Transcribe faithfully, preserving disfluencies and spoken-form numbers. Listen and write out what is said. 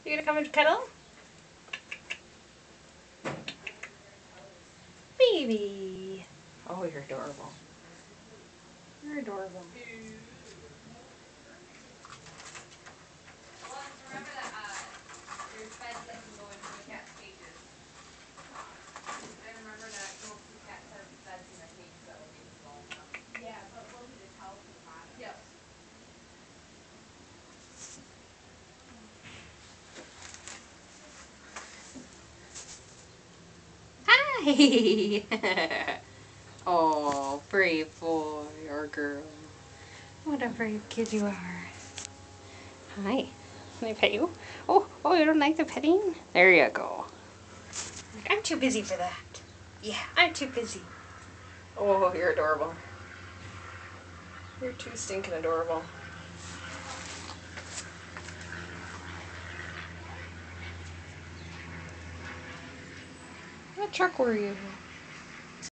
You gonna come and cuddle? Baby. Oh, you're adorable. You're adorable. Remember that uh, there's beds that can go into the cat's cages. And remember that most of the cats have beds in the cages that will be small enough. Yeah, but we'll need a towel for the bottom. Yes. Hi! Oh, brave boy or girl. What a brave kid you are. Hi. Can I pet you? Oh, oh, you don't like the petting? There you go. I'm too busy for that. Yeah, I'm too busy. Oh, you're adorable. You're too stinking adorable. What truck were you?